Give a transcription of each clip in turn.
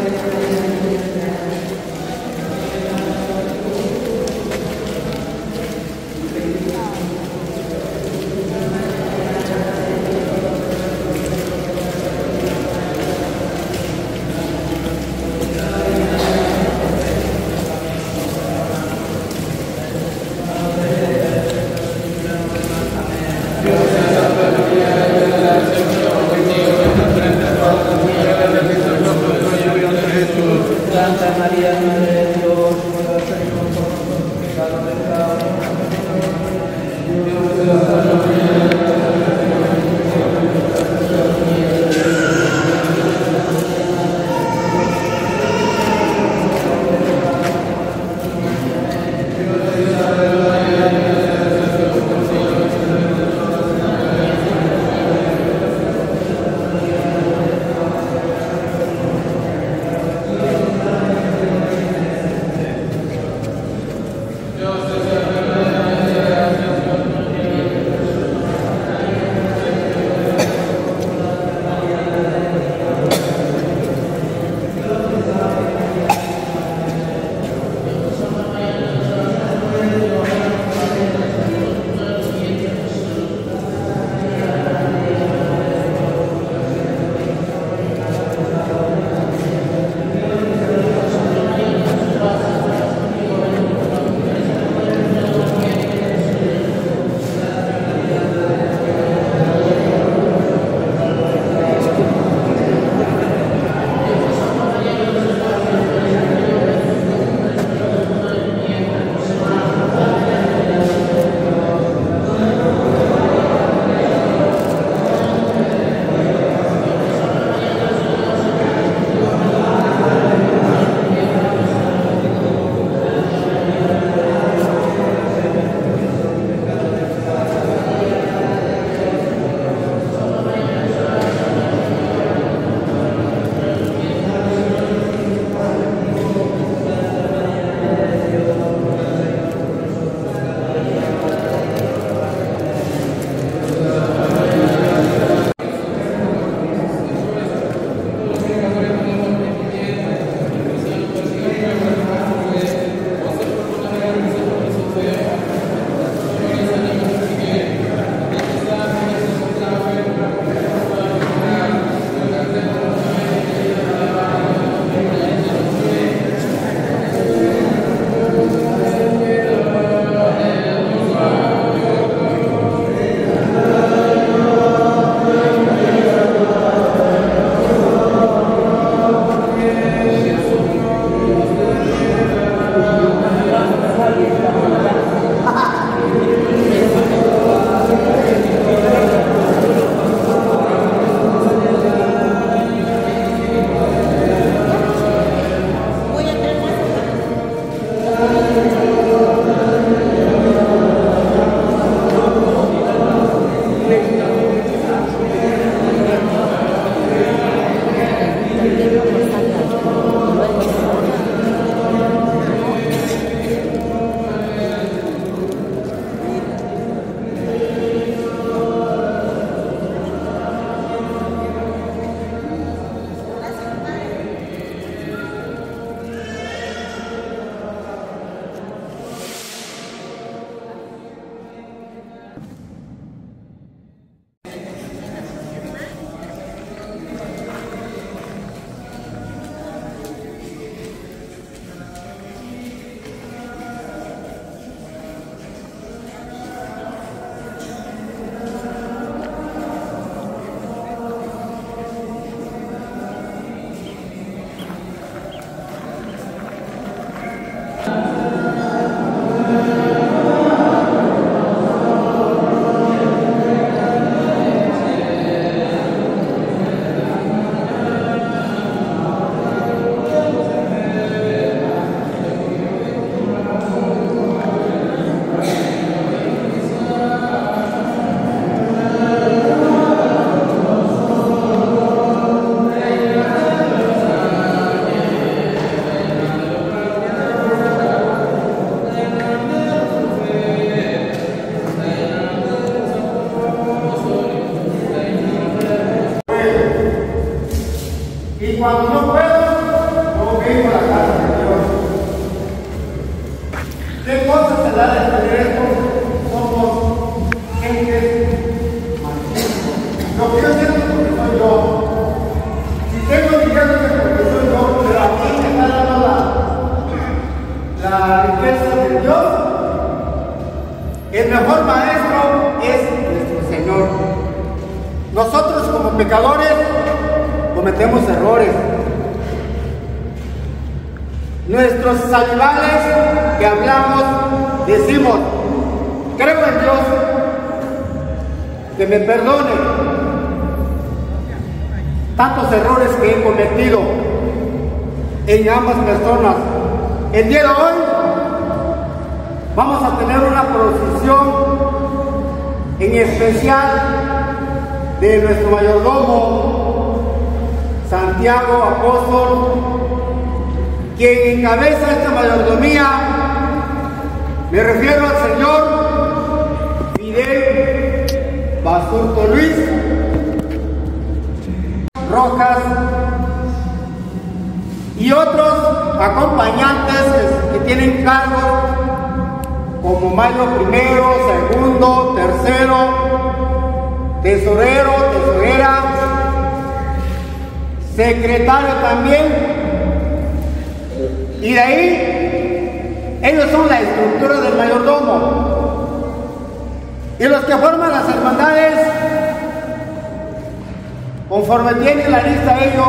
Santa María, Madre de Dios, ruega por nosotros los pecadores, Y cuando no puedo, vengo a la casa de Dios. ¿Qué cosas se da de entender esto? Somos gentes malditas. Lo que yo siento es porque soy yo. Si tengo dinero es porque soy yo, pero aquí me está dando la riqueza de Dios. El mejor maestro es nuestro Señor. Nosotros como pecadores cometemos errores. Nuestros salivales que hablamos, decimos, creo en Dios, que me perdone tantos errores que he cometido en ambas personas. El día de hoy vamos a tener una procesión en especial de nuestro mayordomo Santiago Apóstol, quien encabeza esta mayordomía. Me refiero al señor Fidel Basurto Luis Rojas y otros acompañantes que tienen cargos como mayo primero, segundo, tercero, tesorero, tesorera, secretario también. Y de ahí, ellos son la estructura del mayordomo. Y los que forman las hermandades, conforme tienen la lista ellos.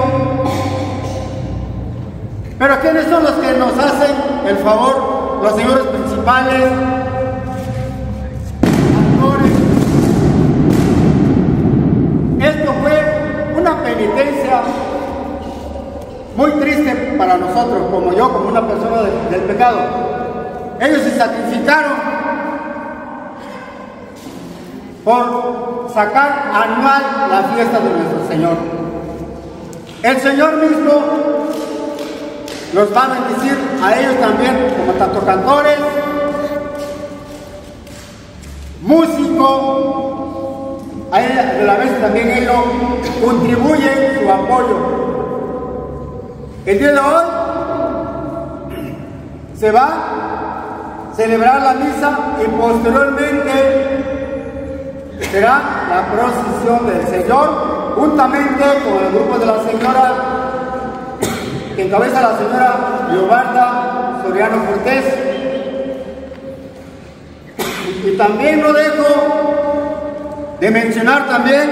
Pero ¿quiénes son los que nos hacen el favor? Los señores principales, actores. Esto fue una penitencia muy triste para nosotros, como yo, como una persona del pecado. Ellos se sacrificaron por sacar anual la fiesta de nuestro Señor. El Señor mismo los va a bendecir a ellos también, como tanto cantores, músicos, a la vez también ellos contribuyen su apoyo. El día de hoy se va a celebrar la misa y posteriormente será la procesión del Señor, juntamente con el grupo de la señora que encabeza la señora Leobarda Soriano Cortés. Y también no dejo de mencionar también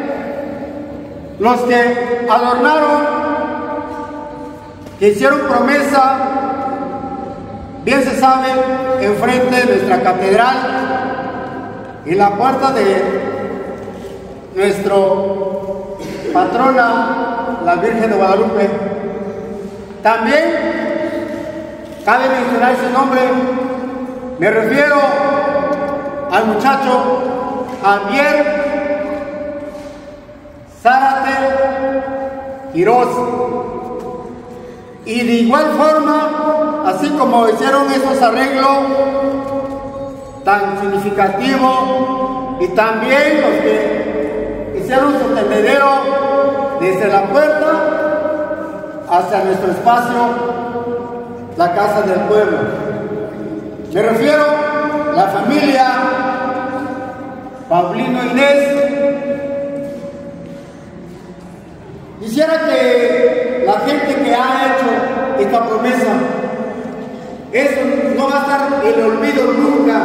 los que adornaron, que hicieron promesa, bien se sabe, enfrente de nuestra catedral, en la puerta de nuestro patrona, la Virgen de Guadalupe. También cabe mencionar ese nombre. Me refiero al muchacho Javier Zárate Quiroz. Y de igual forma, así como hicieron esos arreglos tan significativos, y también los que hicieron su tendedero desde la puerta hacia nuestro espacio, la casa del pueblo. Me refiero a la familia Paulino Inés. Quisiera que la gente que ha hecho esta promesa, eso no va a estar en el olvido nunca.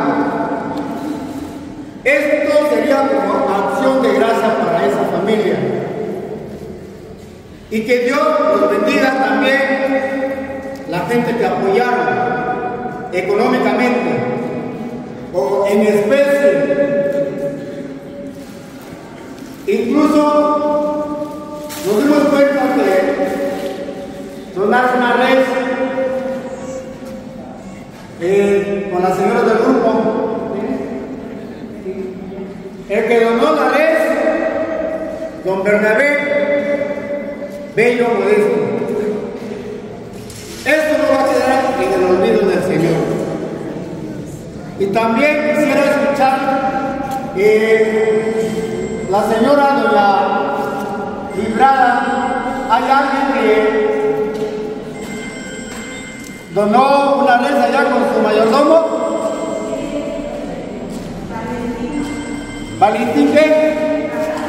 Esto sería como acción de gracia para esa familia. Y que Dios los bendiga también la gente que apoyaron económicamente o en especie. Incluso nos dimos cuenta que donaron una red con la señora del grupo. El que donó la red, don Bernabé Bello Modesto. Esto no va a quedar en el olvido del Señor. Y también quisiera escuchar la señora doña Librada. Hay alguien donó una res allá con su mayordomo. Valentín, ¿qué?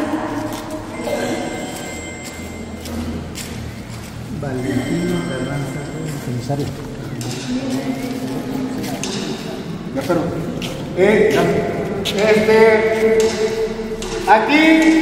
Valentino Carranza, comisario. Ya, pero, aquí.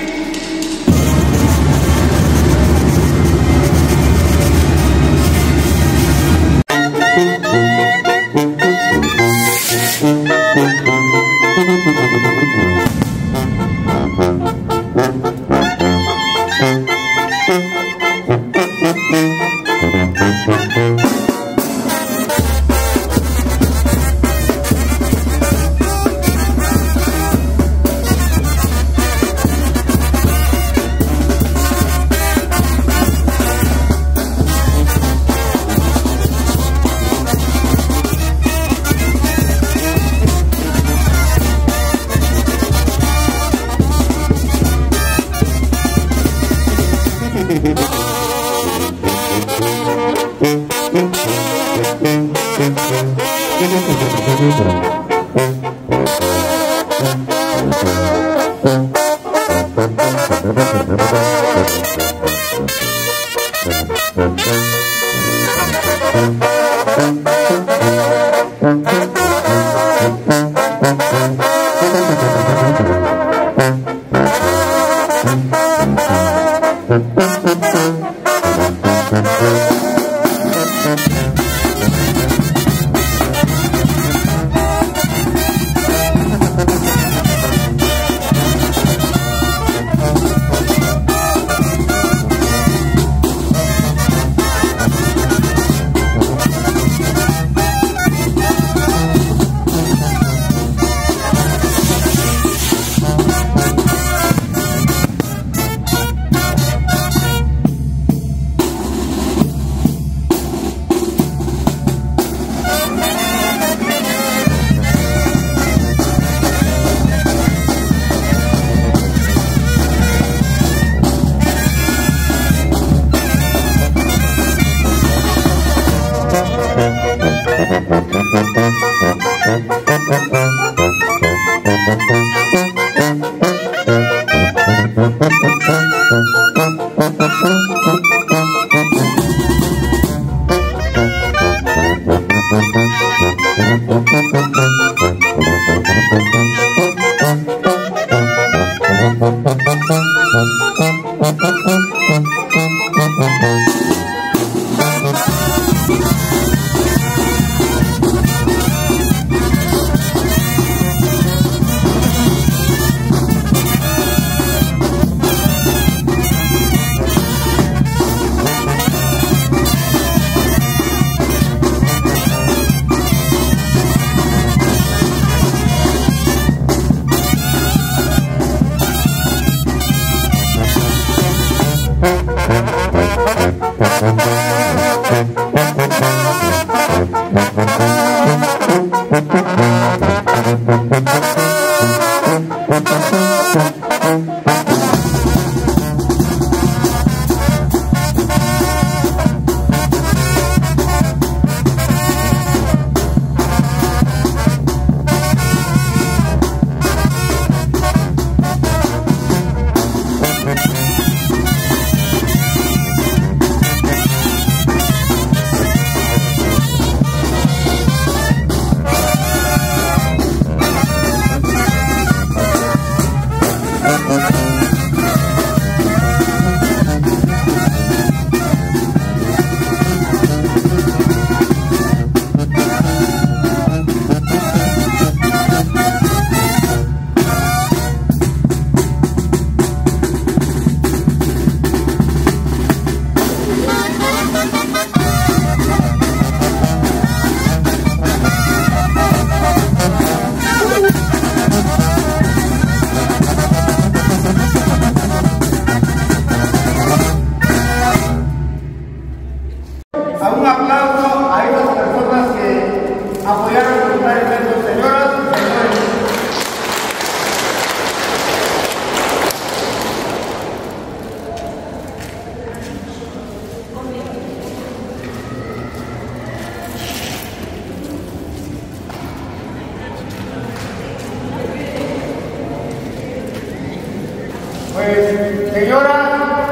Señoras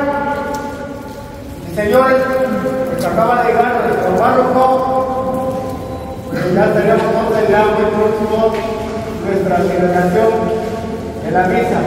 y señores, que acaba de llegar nuestro párroco, pues ya tenemos entonces ya muy próximo nuestra celebración de la misa.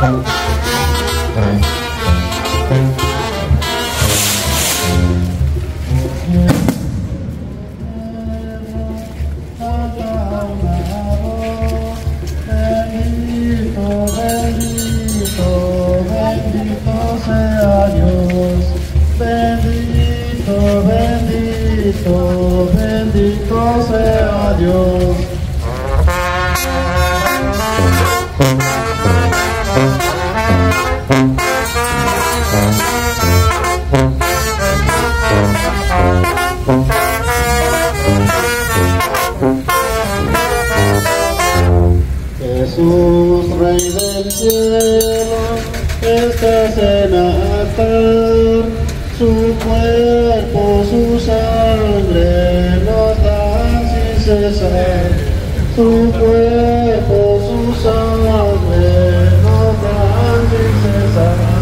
Bendito sea Dios. Jesús, Rey del cielo, estás en altar, su cuerpo, su sangre nos dan sin cesar, su cuerpo, su sangre nos dan sin cesar.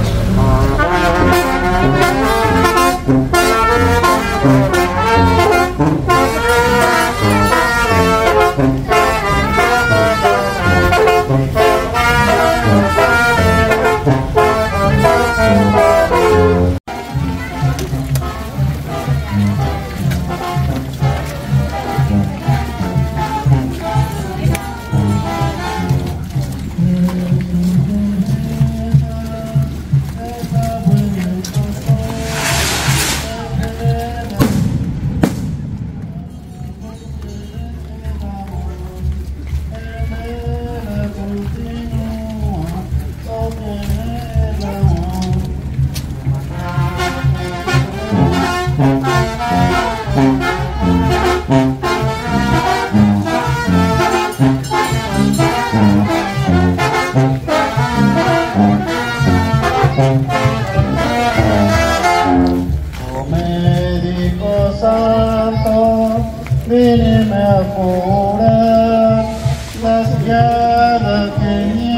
Víneme a curar las llagas que mi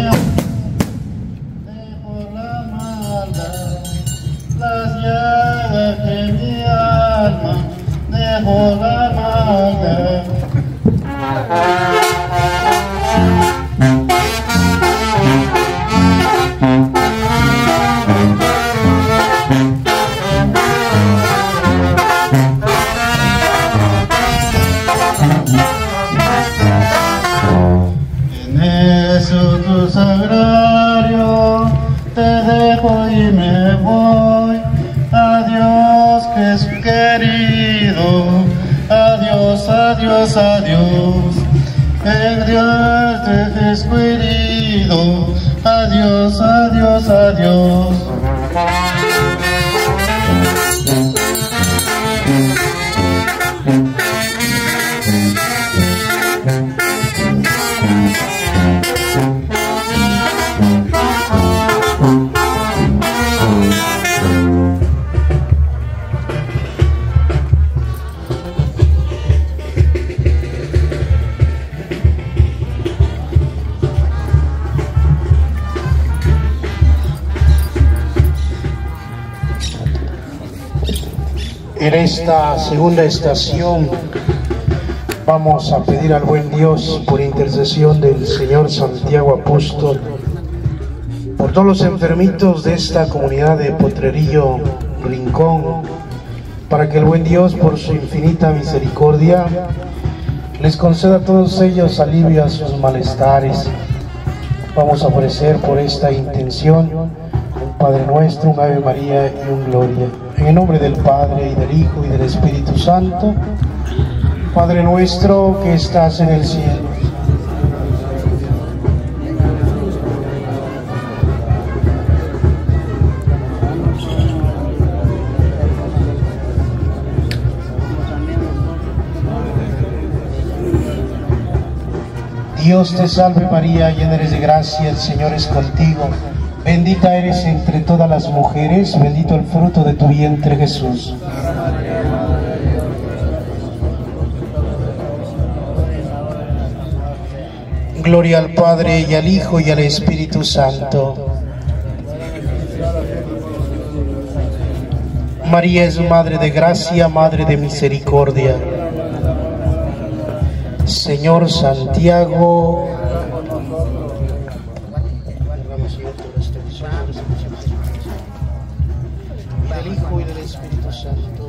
dejo la maldad, las llagas que mi alma dejó la maldad. Tu sagrario te dejo y me voy. Adiós que es querido, adiós, adiós, adiós. El Dios te es querido, adiós, adiós, adiós. En esta segunda estación vamos a pedir al buen Dios, por intercesión del Señor Santiago Apóstol, por todos los enfermitos de esta comunidad de Potrerillo Rincón, para que el buen Dios, por su infinita misericordia, les conceda a todos ellos alivio a sus malestares. Vamos a ofrecer por esta intención un Padre Nuestro, un Ave María y un Gloria. En el nombre del Padre, y del Hijo, y del Espíritu Santo. Padre nuestro que estás en el cielo. Dios te salve María, llena eres de gracia, el Señor es contigo. Bendita eres entre todas las mujeres, bendito el fruto de tu vientre Jesús. Gloria al Padre, y al Hijo, y al Espíritu Santo. María es Madre de gracia, Madre de misericordia. Señor Santiago, Santo.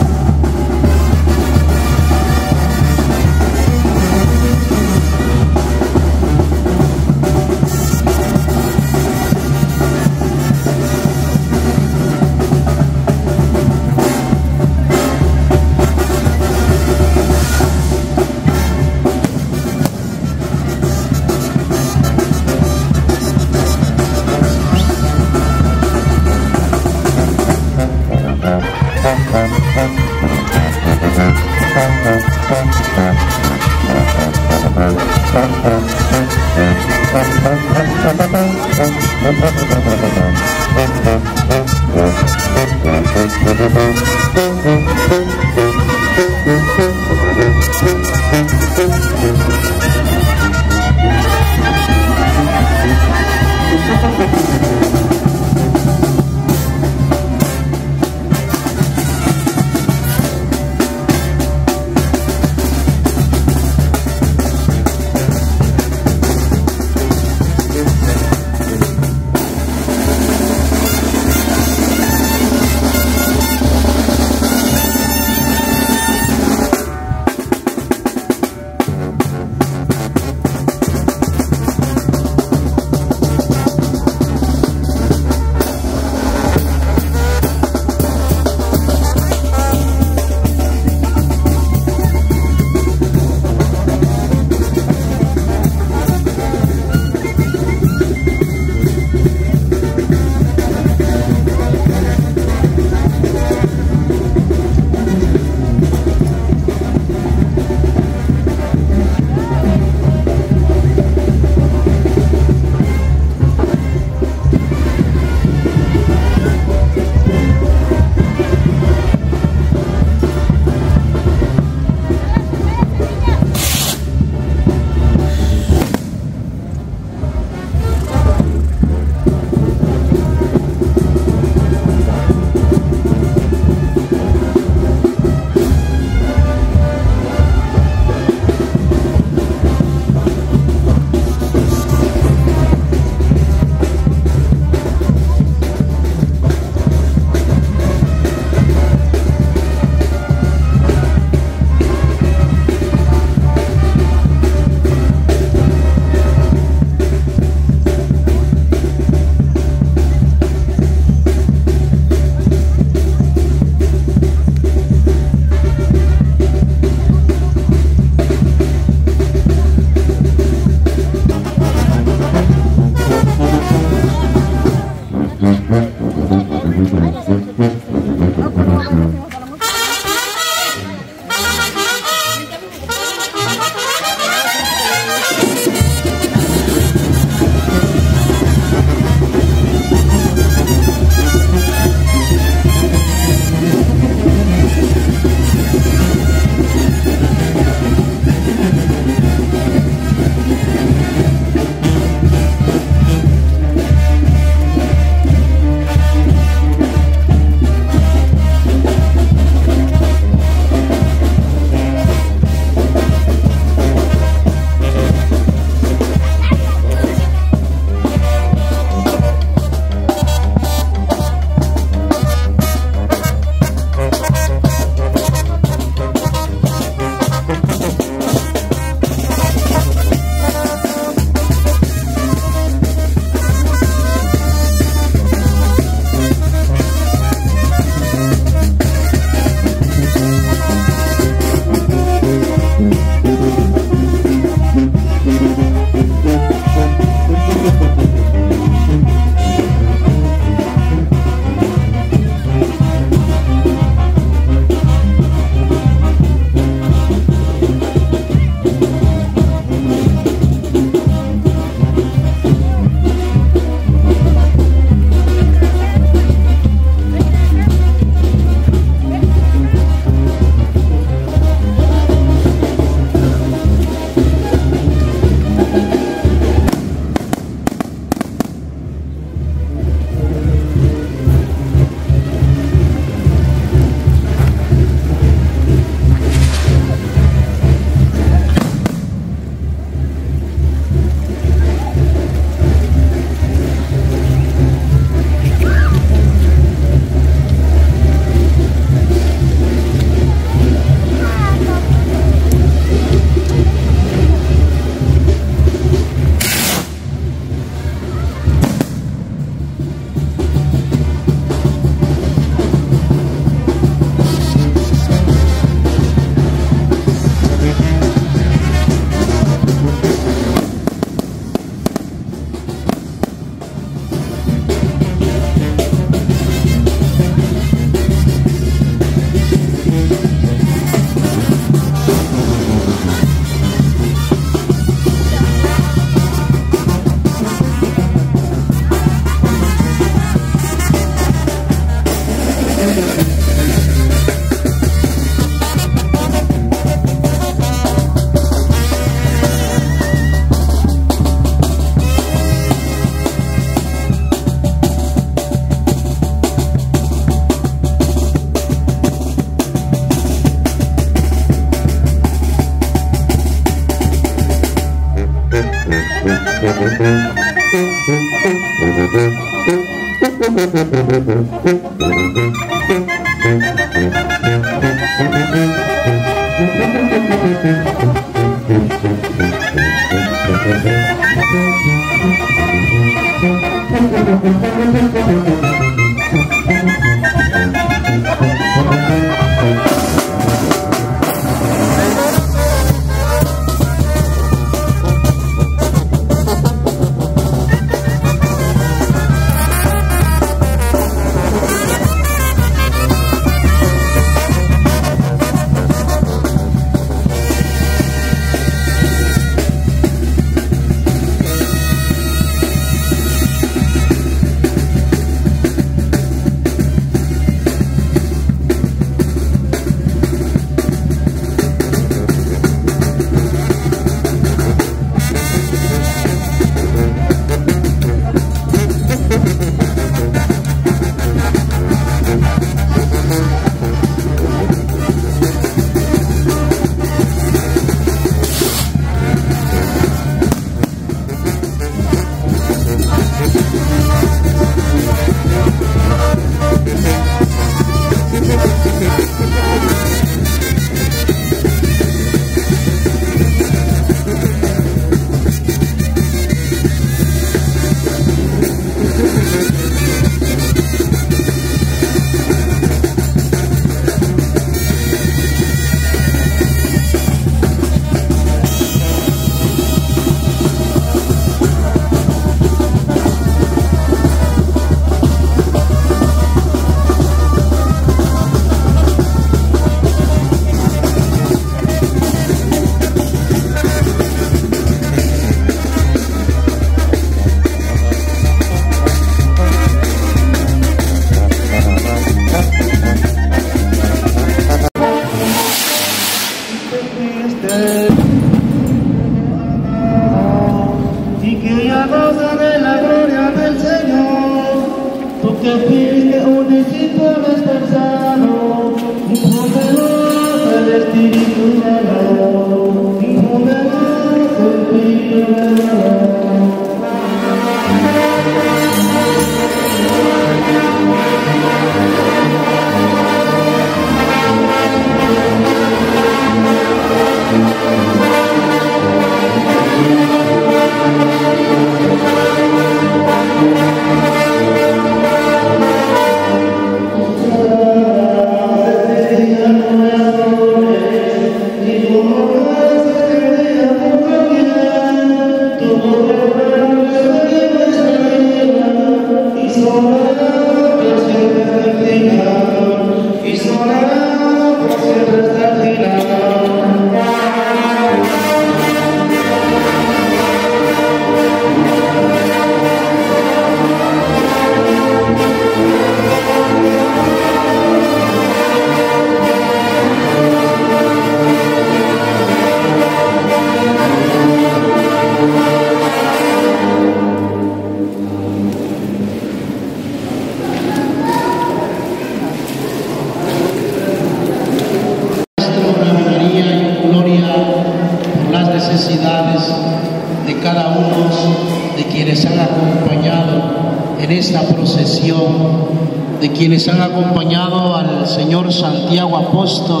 de quienes han acompañado al Señor Santiago Apóstol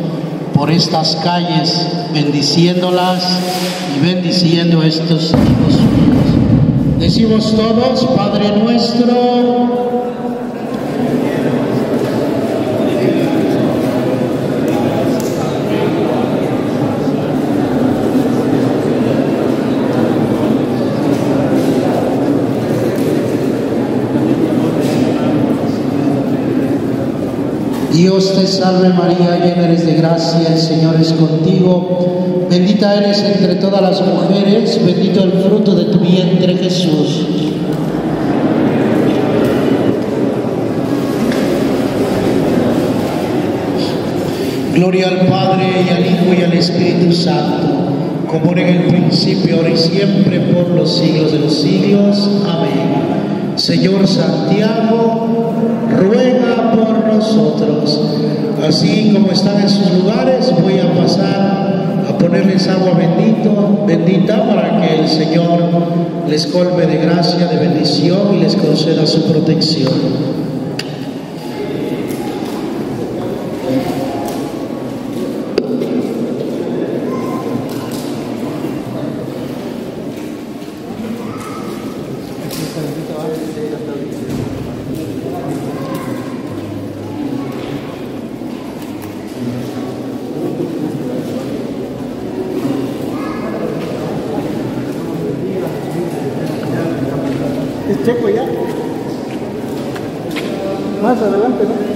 por estas calles, bendiciéndolas y bendiciendo estos hijos suyos. Decimos todos, Padre nuestro, Dios te salve María, llena eres de gracia, el Señor es contigo, bendita eres entre todas las mujeres, bendito el fruto de tu vientre Jesús. Gloria al Padre y al Hijo y al Espíritu Santo, como era en el principio, ahora y siempre, por los siglos de los siglos. Amén. Señor Santiago, ruega por nosotros. Así como están en sus lugares, voy a pasar a ponerles agua bendita para que el Señor les colme de gracia, de bendición y les conceda su protección. ¿Es Checo ya? Más adelante, ¿no?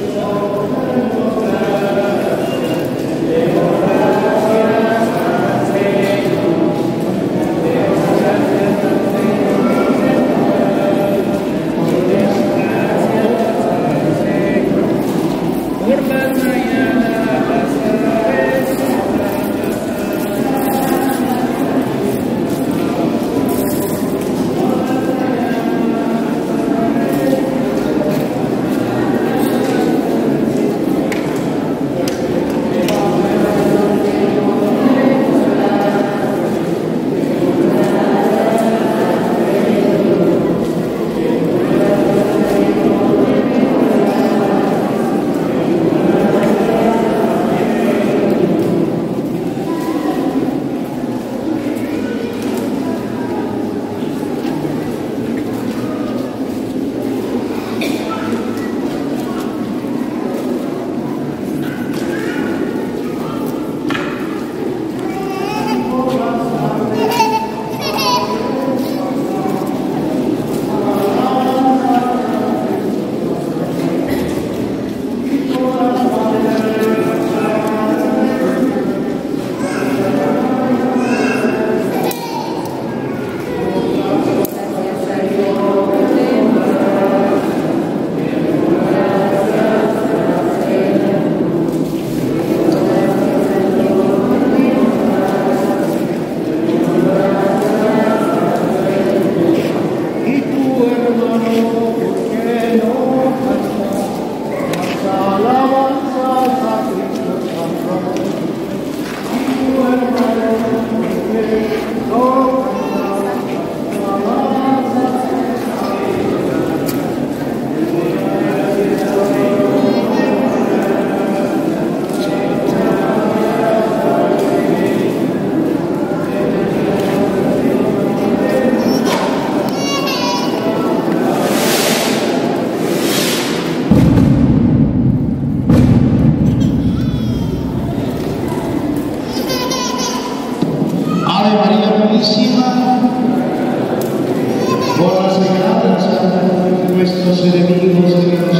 Por las venganzas de nuestros enemigos,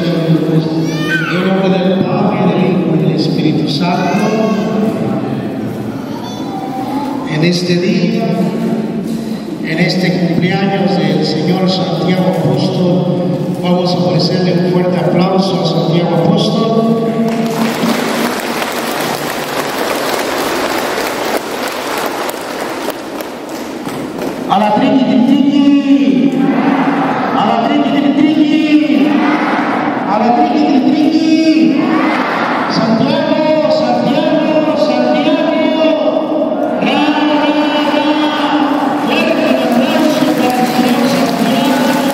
en nombre del Padre, del Hijo y del Espíritu Santo, en este día, en este cumpleaños del Señor Santiago Apóstol, vamos a ofrecerle un fuerte aplauso a Santiago Apóstol. A la triqui, a la triqui, a la triqui, Santiago, Santiago, Santiago, fuerte el aplauso para el Señor Santiago.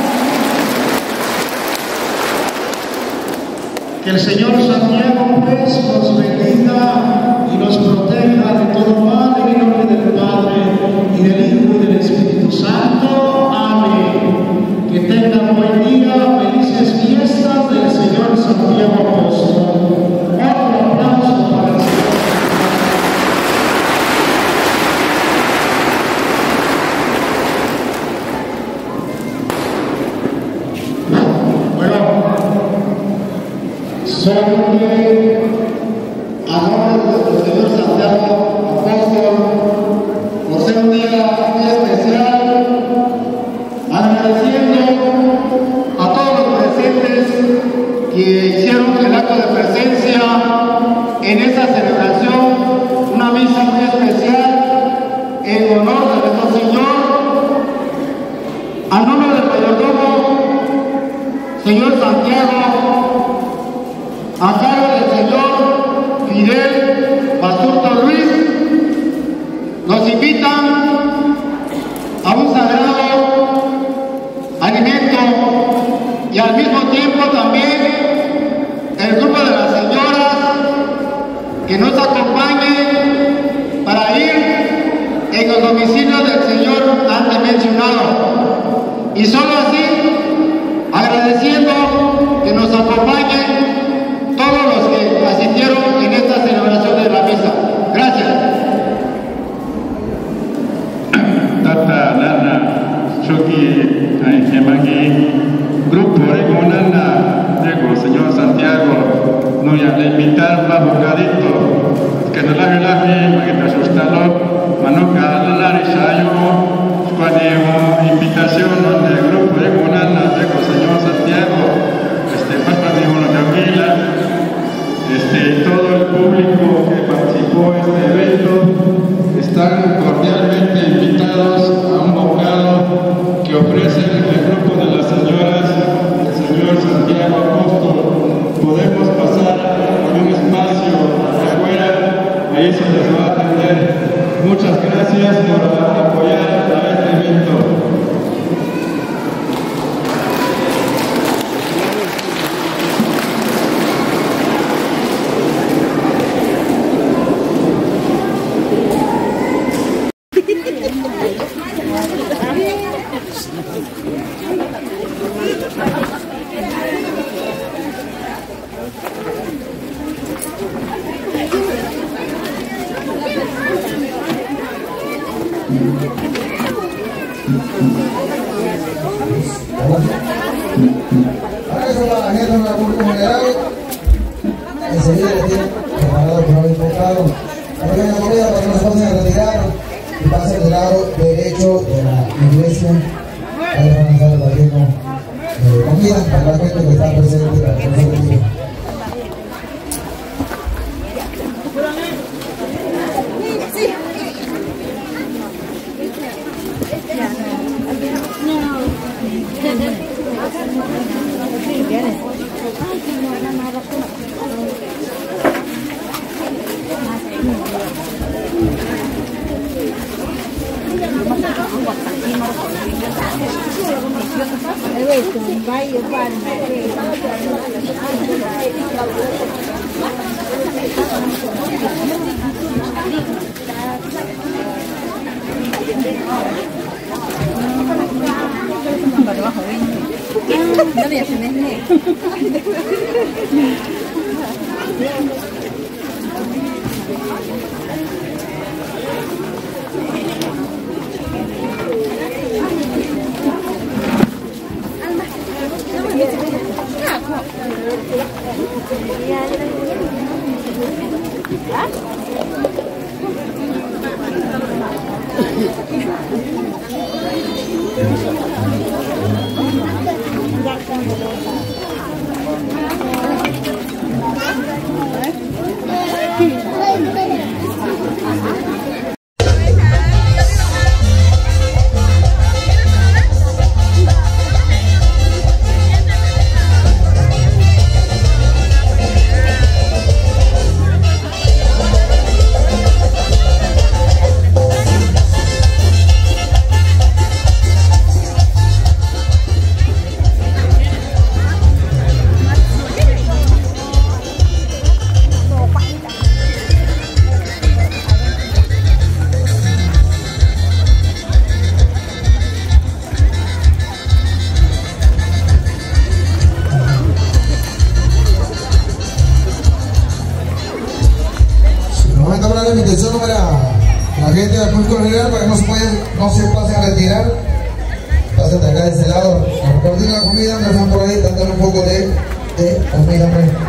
Que el Señor Santiago pues nos bendiga y nos proteja de todo mal en el nombre del Padre y del Hijo y del Espíritu Santo. Amén. Que tengan buen día, felices fiestas del Señor Santiago Apóstol. Otro aplauso para el Señor. Bueno, solamente a nombre del Señor Santiago Apóstol, por ser un día muy especial, agradeciendo a todos los presentes que hicieron el acto de presencia en esta celebración, una misa muy especial en honor de nuestro Señor, a nombre del mayordomo, Señor Santiago, a cargo del Señor Fidel Basurto Luis, invitan a un sagrado alimento y al mismo tiempo también el grupo de las señoras que nos acompañen para ir en los domicilios del Señor antes mencionado. Y solo así, agradeciendo que nos acompañen todos los que asistieron en esta celebración de la misa. Gracias. Tata Nana Choki Aikemagi Grupo Regonana Diego Señor Santiago no ya le invitar más bocadito que no la relaje para que te asustalo manoca la risayo cuando invitación del Grupo Regonana Diego Señor Santiago papa de una Camila todo el público que participó en este evento están cordialmente invitados a un bocado que ofrece el grupo de las señoras del Señor Santiago Apóstol. Podemos pasar por un espacio afuera, ahí se les va a atender. Muchas gracias por apoyar a este evento. Ahora eso para la gente de la República General, enseguida le tienen preparado por haber invocado. Ahora viene la comida para que nos pasen a retirar y pasen del lado derecho de la iglesia. Ahí van a estar trayendo comida para la gente que está presente para que no se retire. La invitación para la gente del público general para que no se pasen a retirar. Pasen de acá de este lado a repartir la comida, que están por ahí, dándole un poco de comida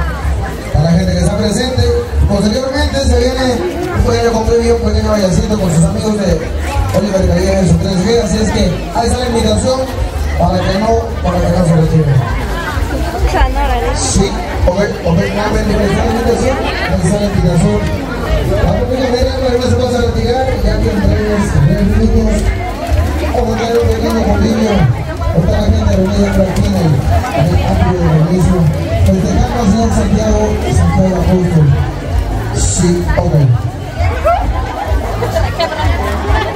para la gente que está presente. Posteriormente se viene un pequeño convivio, un pequeño bailecito con sus amigos de Oliver Calleja en sus 3G, así es que ahí está la invitación para que no se retiren. Sí, nuevamente la invitación, ahí está la invitación. La República General no se pasa a retirar, ya que en breves minutos vamos a tener un pequeño convivio con toda la gente reunida aquí en el amplio del inicio, festejando al señor Santiago Apóstol. Sí, ok.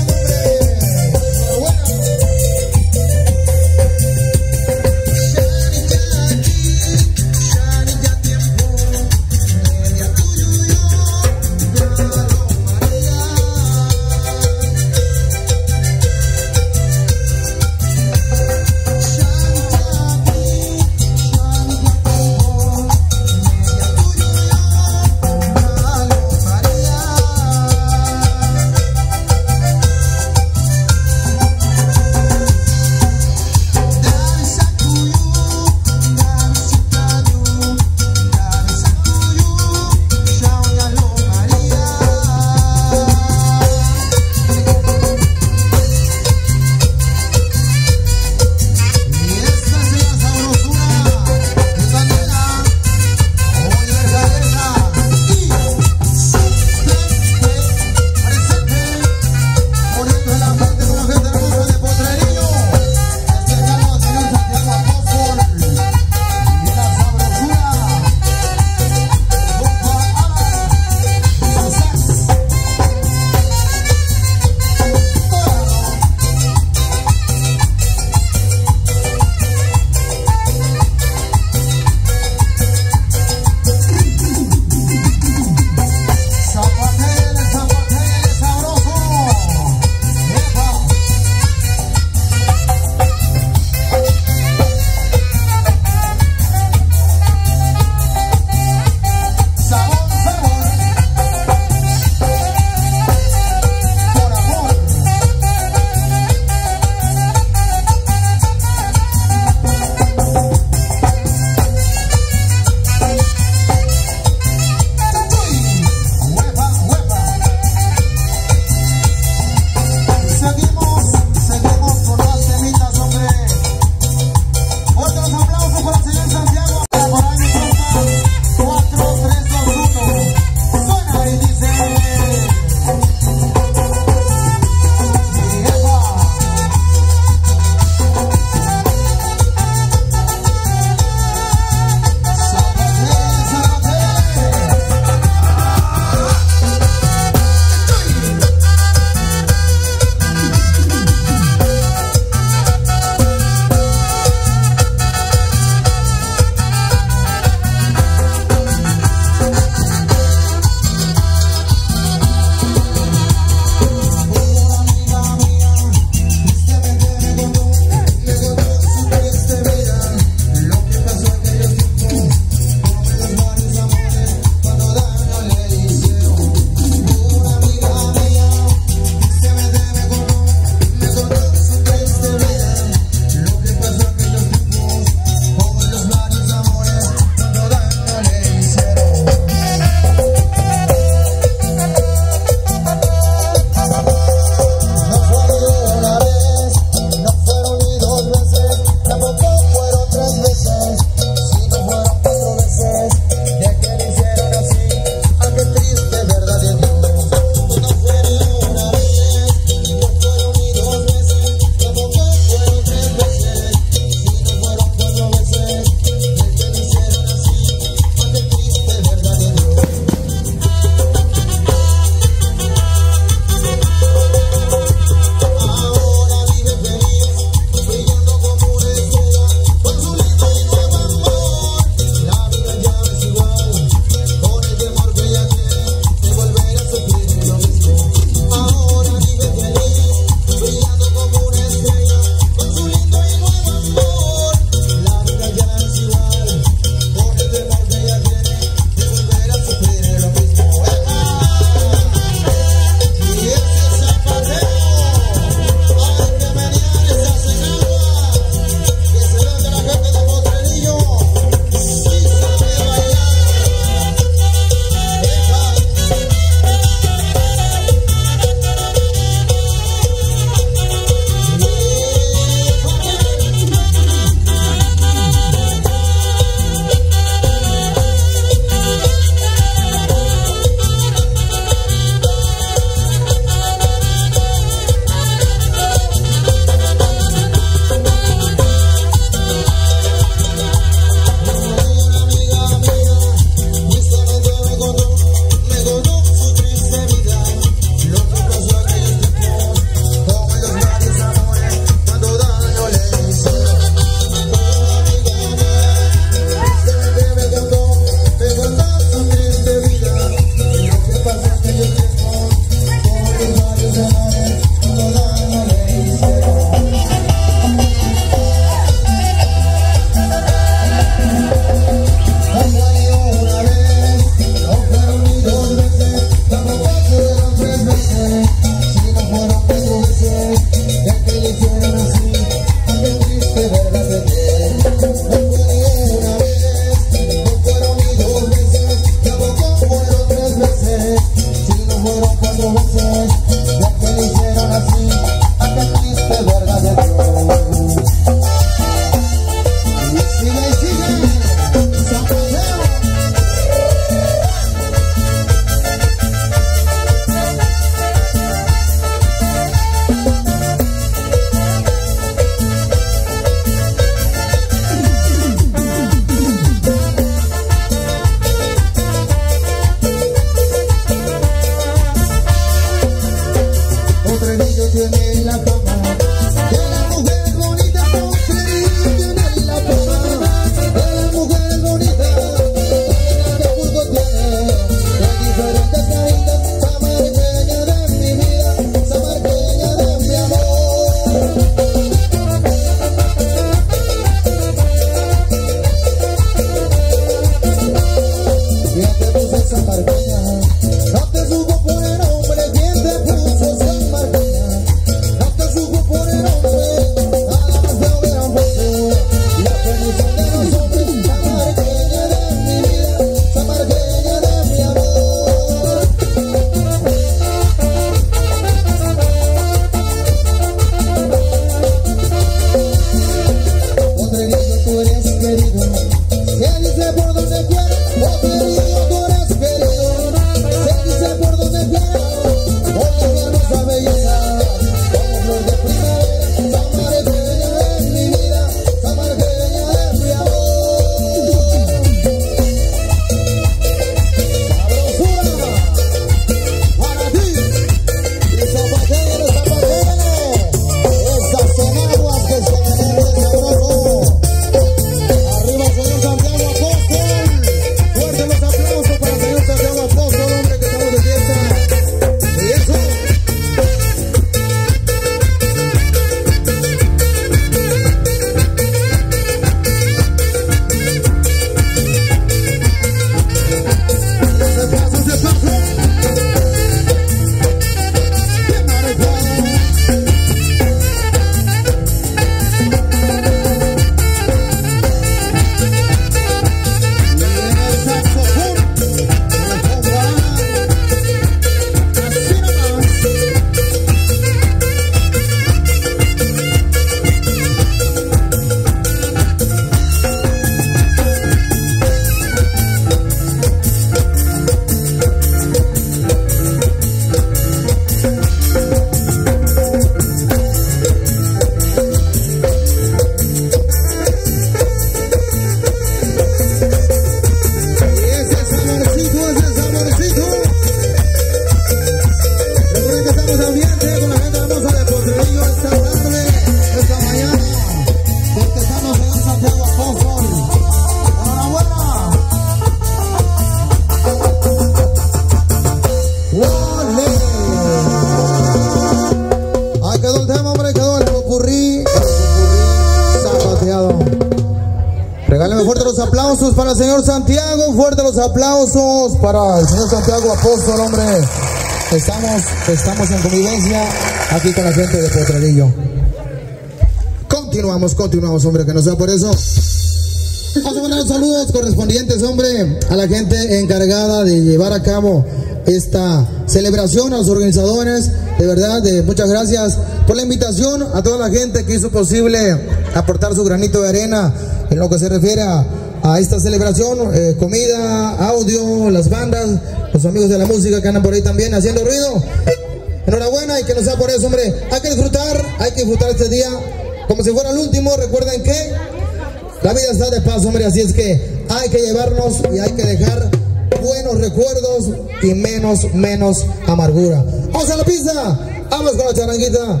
los aplausos para el señor Santiago, fuerte los aplausos para el señor Santiago Apóstol, hombre. Estamos en convivencia aquí con la gente de Potrerillo. Continuamos, hombre, que no sea por eso. Vamos a mandar los saludos correspondientes, hombre, a la gente encargada de llevar a cabo esta celebración, a los organizadores, de verdad, muchas gracias por la invitación, a toda la gente que hizo posible aportar su granito de arena en lo que se refiere a esta celebración, comida, audio, las bandas, los amigos de la música que andan por ahí también haciendo ruido. Enhorabuena y que no sea por eso, hombre. Hay que disfrutar este día como si fuera el último. Recuerden que la vida está de paso, hombre, así es que hay que llevarnos y hay que dejar buenos recuerdos y menos amargura. Vamos a la pista, vamos con la charanguita.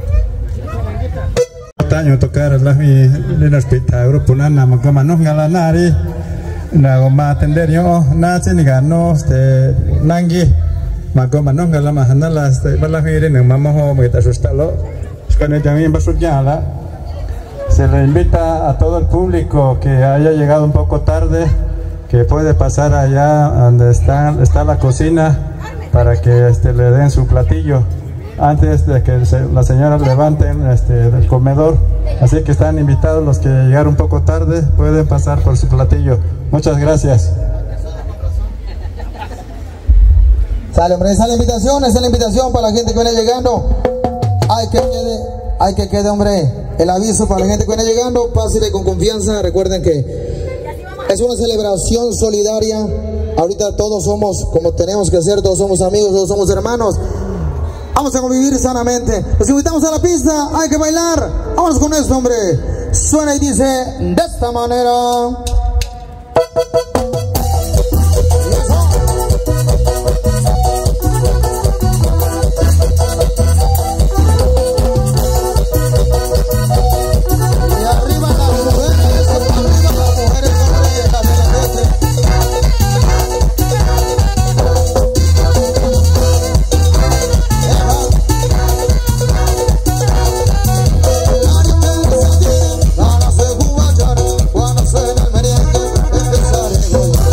Taño tocar las mi pita grupo nana magoma no galanari na goma atender yo na senigano nangi magoma no galama hanala bala mire no mamaho meta sustalo con también basuyala. Se le invita a todo el público que haya llegado un poco tarde, que puede pasar allá donde está la cocina para que le den su platillo antes de que las señoras levanten del comedor. Así que están invitados los que llegaron un poco tarde, pueden pasar por su platillo. Muchas gracias. Sale, hombre, esa es la invitación para la gente que viene llegando. Hay que quede, hombre, el aviso para la gente que viene llegando. Pásale con confianza. Recuerden que es una celebración solidaria. Ahorita todos somos como tenemos que ser, todos somos amigos, todos somos hermanos. Vamos a convivir sanamente. Los invitamos a la pista, hay que bailar. Vámonos con esto, hombre. Suena y dice de esta manera. Cuando suena el merengue, empezaré a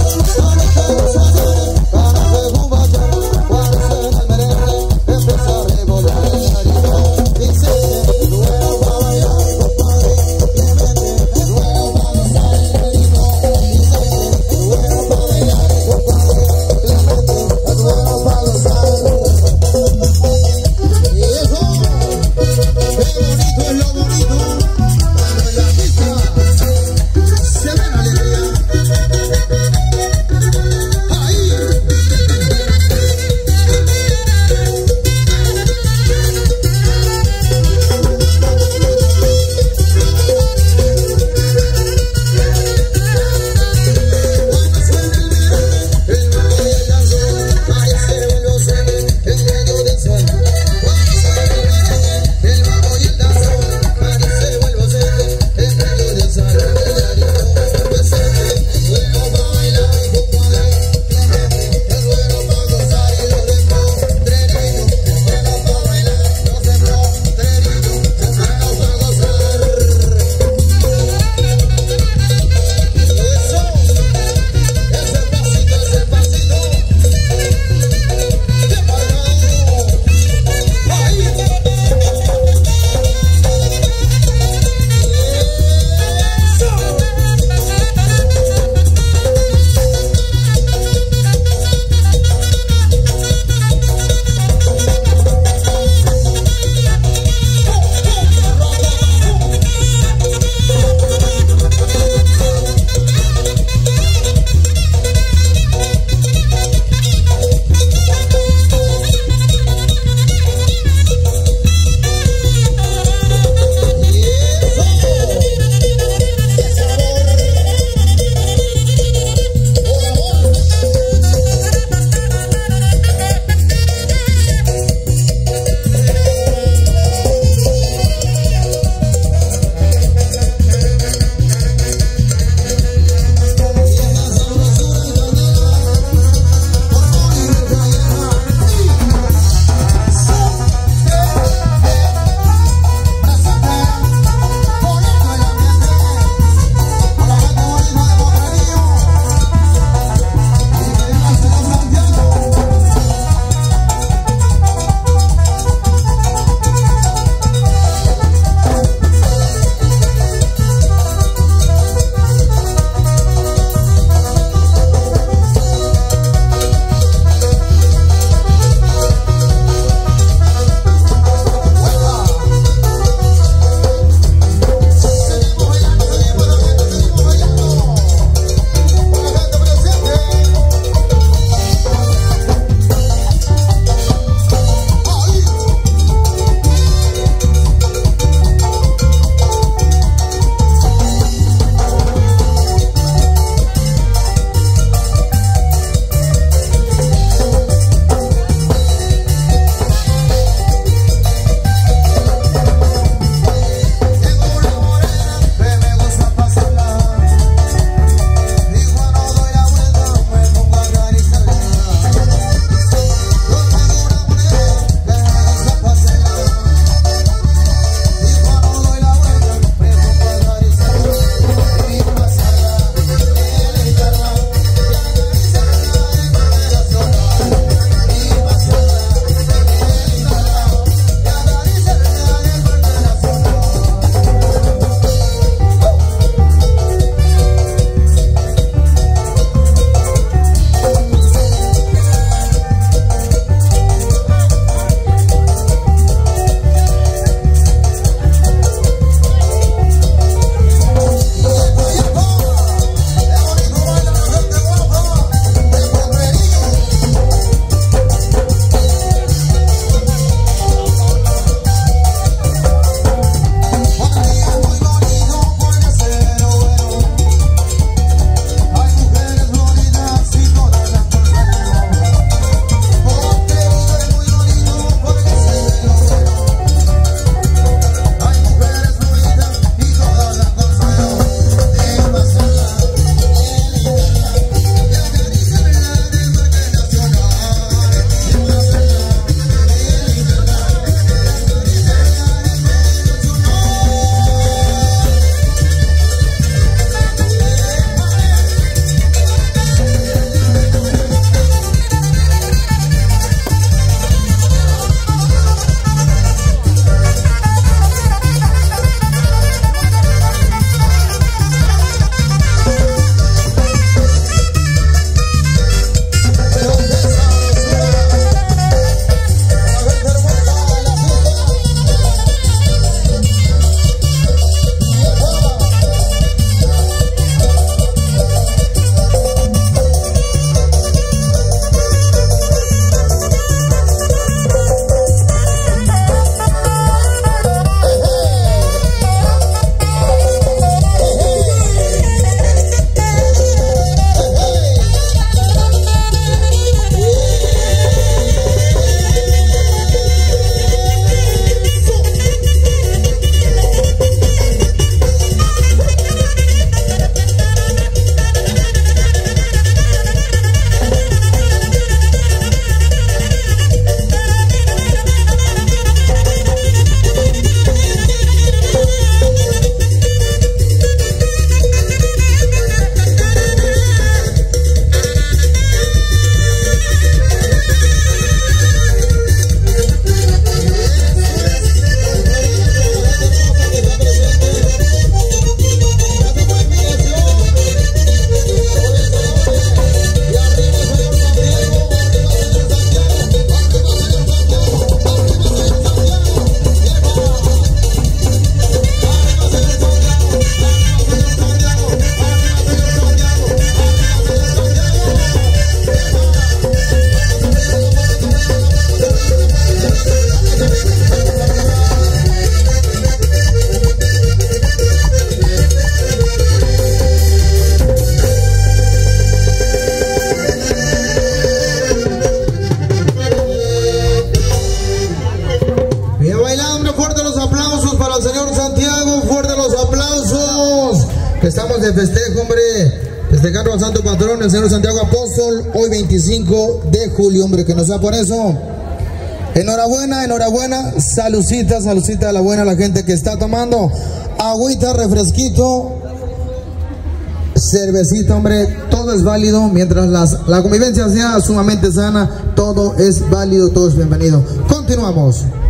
de festejo, hombre. Festejando al santo patrón, el Señor Santiago Apóstol, hoy 25 de julio, hombre, que nos da por eso. Enhorabuena, enhorabuena. Saludcita, saludcita a la buena, la gente que está tomando agüita, refresquito, cervecita, hombre, todo es válido mientras la convivencia sea sumamente sana, todo es válido, todo es bienvenido. Continuamos.